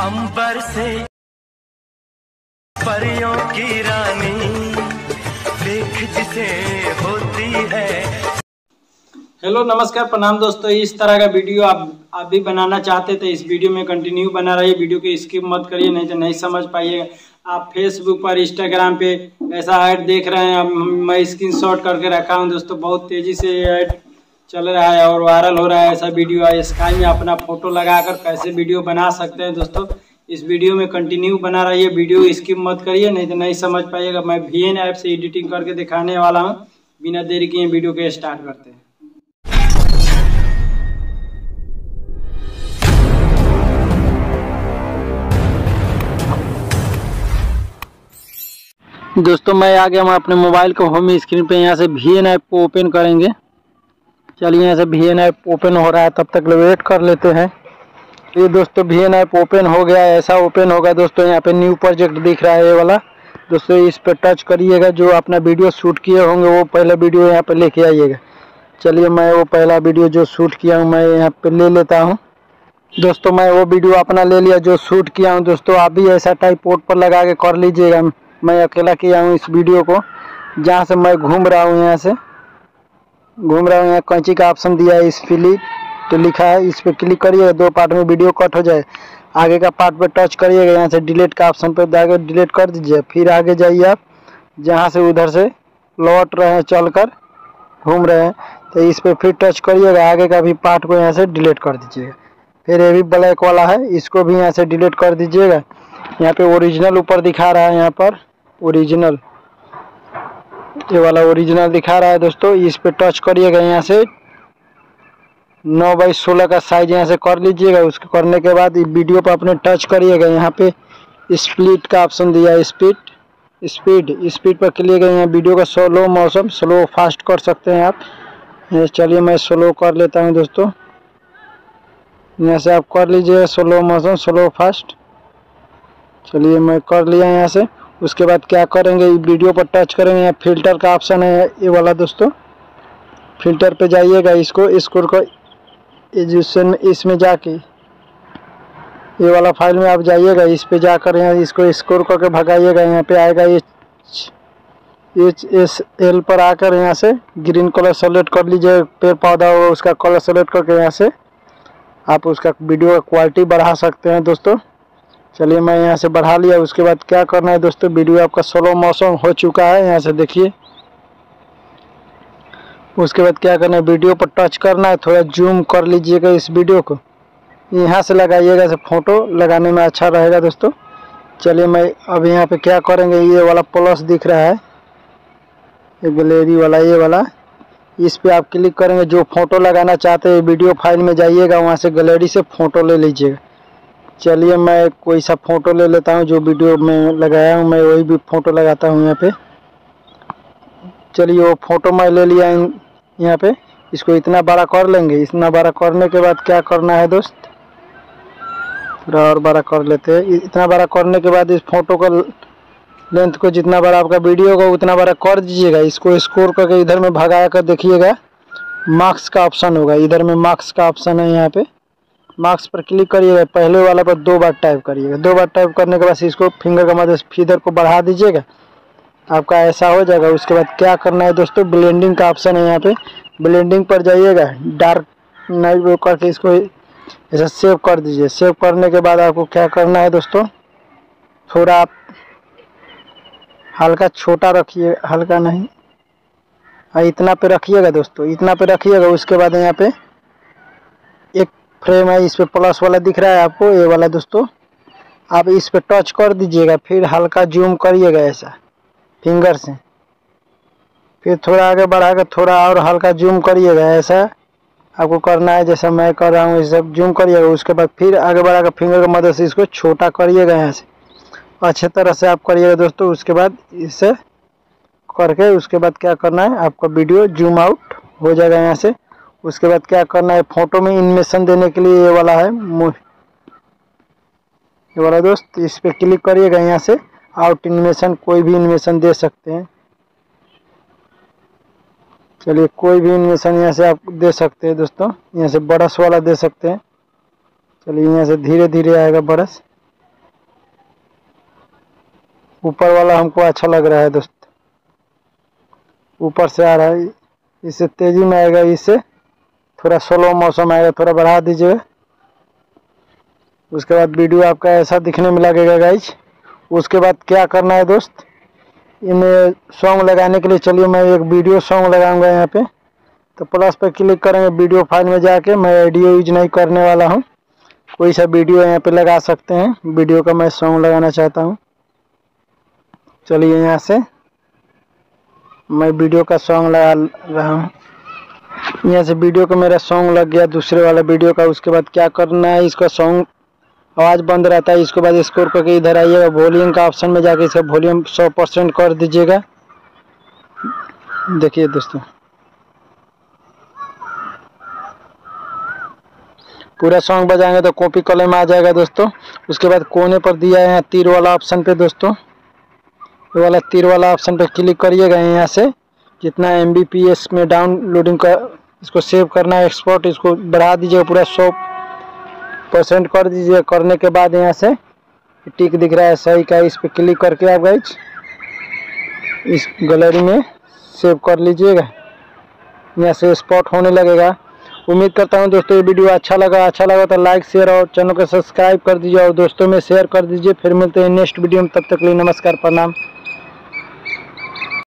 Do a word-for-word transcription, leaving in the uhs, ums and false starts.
अंबर से परियों की रानी देख जिसे होती है। हेलो नमस्कार प्रणाम दोस्तों, इस तरह का वीडियो आप आप भी बनाना चाहते थे, इस वीडियो में कंटिन्यू बना रहिए, वीडियो को स्किप मत करिए, नहीं तो नहीं समझ पाइएगा। आप फेसबुक पर इंस्टाग्राम पे ऐसा ऐड देख रहे हैं, मैं स्क्रीनशॉट करके रखा हूं दोस्तों, बहुत तेजी से ऐड चल रहा है और वायरल हो रहा है ऐसा वीडियो। स्काई में अपना फोटो लगाकर कैसे वीडियो बना सकते हैं दोस्तों, इस वीडियो में कंटिन्यू बना रहिए, वीडियो स्किप मत करिए, नहीं तो नहीं समझ पाइएगा। मैं वी एन ऐप से एडिटिंग करके दिखाने वाला हूँ। बिना देरी किए वीडियो को स्टार्ट करते हैं। दोस्तों मैं आ गया, हम अपने मोबाइल को होम स्क्रीन पे, यहाँ से वी एन ऐप को ओपन करेंगे। चलिए यहाँ से वी एन ऐप ओपन हो रहा है, तब तक वेट कर लेते हैं। ये दोस्तों वी एन ऐप ओपन हो गया है, ऐसा ओपन होगा दोस्तों। यहाँ पे न्यू प्रोजेक्ट दिख रहा है ये वाला दोस्तों, इस पर टच करिएगा। जो अपना वीडियो शूट किए होंगे वो पहला वीडियो यहाँ पे लेके आइएगा। चलिए मैं वो पहला वीडियो जो शूट किया हूँ मैं यहाँ पे ले लेता हूँ दोस्तों। मैं वो वीडियो अपना ले लिया जो शूट किया हूँ दोस्तों। आप भी ऐसा ट्राइपॉड पर लगा के कर लीजिएगा। मैं अकेला किया हूँ इस वीडियो को, जहाँ से मैं घूम रहा हूँ, यहाँ से घूम रहा हूँ। यहाँ कैंची का ऑप्शन दिया है, इस फिलिप तो लिखा है, इस पर क्लिक करिएगा, दो पार्ट में वीडियो कट हो जाए। आगे का पार्ट पे टच करिएगा, यहाँ से डिलीट का ऑप्शन पे जाकर डिलीट कर दीजिए। फिर आगे जाइए आप, जहाँ से उधर से लौट रहे हैं, चल कर घूम रहे हैं, तो इस पर फिर टच करिएगा। आगे का भी पार्ट को यहाँ से डिलीट कर दीजिएगा। फिर ये भी ब्लैक वाला है, इसको भी यहाँ से डिलीट कर दीजिएगा। यहाँ पे ओरिजिनल ऊपर दिखा रहा है, यहाँ पर ओरिजिनल, ये वाला ओरिजिनल दिखा रहा है दोस्तों। इस पे टच करिएगा, यहाँ से नौ बाई सोलह का साइज यहाँ से कर लीजिएगा। उसको करने के बाद वीडियो पर अपने टच करिएगा, यहाँ पे स्प्लिट का ऑप्शन दिया है, स्पीड स्पीड स्पीड पर क्लिक करिएगा। यहाँ वीडियो का स्लो मौसम स्लो फास्ट कर सकते हैं आप। चलिए मैं स्लो कर लेता हूँ दोस्तों, यहाँ से आप कर लीजिएगा स्लो मौसम स्लो फास्ट। चलिए मैं कर लिया यहाँ से। उसके बाद क्या करेंगे, वीडियो पर टच करेंगे, यहाँ फिल्टर का ऑप्शन है ये वाला दोस्तों। फिल्टर पे जाइएगा, इसको स्कोर को एजुकेशन इसमें जाके ये वाला फाइल में आप जाइएगा, इस पे जाकर यहाँ इसको स्कोर करके भगाइएगा। यहाँ पे आएगा एच एच एस एल पर आकर यहाँ से ग्रीन कलर सेलेक्ट कर लीजिए। पेड़ पौधा होगा उसका कलर सेलेक्ट करके यहाँ से आप उसका वीडियो का क्वालिटी बढ़ा सकते हैं दोस्तों। चलिए मैं यहाँ से बढ़ा लिया। उसके बाद क्या करना है दोस्तों, वीडियो आपका स्लो मोशन हो चुका है, यहाँ से देखिए। उसके बाद क्या करना है, वीडियो पर टच करना है, थोड़ा जूम कर लीजिएगा इस वीडियो को, यहाँ से लगाइएगा, से फोटो लगाने में अच्छा रहेगा दोस्तों। चलिए मैं अब यहाँ पे क्या करेंगे, ये वाला प्लस दिख रहा है, ये गैलरी वाला, ये वाला, इस पे आप क्लिक करेंगे। जो फोटो लगाना चाहते हैं वीडियो फाइल में जाइएगा, वहाँ से गैलरी से फ़ोटो ले लीजिएगा। चलिए मैं कोई सा फ़ोटो ले लेता हूँ, जो वीडियो में लगाया हूँ मैं वही भी फ़ोटो लगाता हूँ यहाँ पे। चलिए वो फ़ोटो मैं ले लिया यहाँ पे। इसको इतना बड़ा कर लेंगे। इतना बड़ा करने के बाद क्या करना है दोस्त, थोड़ा और बड़ा कर लेते हैं। इतना बड़ा करने के बाद इस फोटो का लेंथ को जितना बड़ा आपका वीडियो होगा उतना बड़ा कर दीजिएगा। इसको स्कोर करके इधर में भगा कर देखिएगा, मार्क्स का ऑप्शन होगा, इधर में मार्क्स का ऑप्शन है, यहाँ पे मार्क्स पर क्लिक करिएगा। पहले वाला पर दो बार टाइप करिएगा। दो बार टाइप करने के बाद इसको फिंगर का मदद से फीदर को बढ़ा दीजिएगा, आपका ऐसा हो जाएगा। उसके बाद क्या करना है दोस्तों, ब्लेंडिंग का ऑप्शन है, यहाँ पे ब्लेंडिंग पर जाइएगा, डार्क नाइट करके इसको ऐसा सेव कर दीजिए। सेव करने के बाद आपको क्या करना है दोस्तों, थोड़ा आप हल्का छोटा रखिए, हल्का नहीं, हाँ इतना पे रखिएगा दोस्तों, इतना पे रखिएगा। उसके बाद यहाँ पे एक फ्रेम है, इस पे प्लस वाला दिख रहा है आपको, ये वाला दोस्तों, आप इस पे टच कर दीजिएगा। फिर हल्का जूम करिएगा ऐसा फिंगर से, फिर थोड़ा आगे बढ़ा कर थोड़ा और हल्का जूम करिएगा, ऐसा आपको करना है जैसा मैं कर रहा हूँ, इसे जूम करिएगा। उसके बाद फिर आगे बढ़ा कर फिंगर की मदद से इसको छोटा करिएगा, यहाँ से अच्छे तरह से आप करिएगा दोस्तों। उसके बाद इसे करके उसके बाद क्या करना है, आपका वीडियो जूम आउट हो जाएगा यहाँ से। उसके बाद क्या करना है, फोटो में एनिमेशन देने के लिए ये वाला है, ये वाला दोस्त, इस पर क्लिक करिएगा। यहाँ से आउट एनिमेशन, कोई भी एनिमेशन दे सकते हैं। चलिए कोई भी एनिमेशन यहाँ से आप दे सकते हैं दोस्तों, यहाँ से ब्रश वाला दे सकते हैं। चलिए यहाँ से धीरे धीरे आएगा ब्रश, ऊपर वाला हमको अच्छा लग रहा है दोस्त, ऊपर से आ रहा है। इससे तेजी में आएगा, इससे थोड़ा स्लो मौसम आएगा, थोड़ा बढ़ा दीजिए। उसके बाद वीडियो आपका ऐसा दिखने में लगेगा गाइज। उसके बाद क्या करना है दोस्त, इनमें सॉन्ग लगाने के लिए चलिए मैं एक वीडियो सॉन्ग लगाऊंगा यहाँ पे। तो प्लस पे क्लिक करेंगे, वीडियो फाइल में जाके, मैं ऑडियो यूज नहीं करने वाला हूँ, कोई सा वीडियो यहाँ पे लगा सकते हैं। वीडियो का मैं सॉन्ग लगाना चाहता हूँ। चलिए यहाँ से मैं वीडियो का सॉन्ग लगा रहा हूँ। यहाँ से वीडियो का मेरा सॉन्ग लग गया दूसरे वाला वीडियो का। उसके बाद क्या करना है, इसका सॉन्ग आवाज़ बंद रहता है, इसके बाद स्कोर करके इधर आइएगा, वॉल्यूम का ऑप्शन में जाके इसका वॉल्यूम सौ परसेंट कर दीजिएगा। देखिए दोस्तों, पूरा सॉन्ग बजाएंगे तो कॉपी कॉलम में आ जाएगा दोस्तों। उसके बाद कोने पर दिया है यहाँ तीर वाला ऑप्शन पे दोस्तों, ये वाला तीर वाला ऑप्शन पे क्लिक करिएगा। यहाँ से जितना एम बी पी एस में डाउनलोडिंग का इसको सेव करना है, एक्सपोर्ट इसको बढ़ा दीजिएगा, पूरा सौ परसेंट कर दीजिए। करने के बाद यहाँ से टिक दिख रहा है सही का, इस पर क्लिक करके आप गाइज इस गैलरी में सेव कर लीजिएगा। यहाँ से स्पॉट होने लगेगा। उम्मीद करता हूँ दोस्तों ये वीडियो अच्छा लगा अच्छा लगा तो लाइक शेयर और चैनल को सब्सक्राइब कर दीजिए और दोस्तों में शेयर कर दीजिए। फिर मिलते हैं नेक्स्ट वीडियो में, तब तक के लिए नमस्कार, प्रणाम।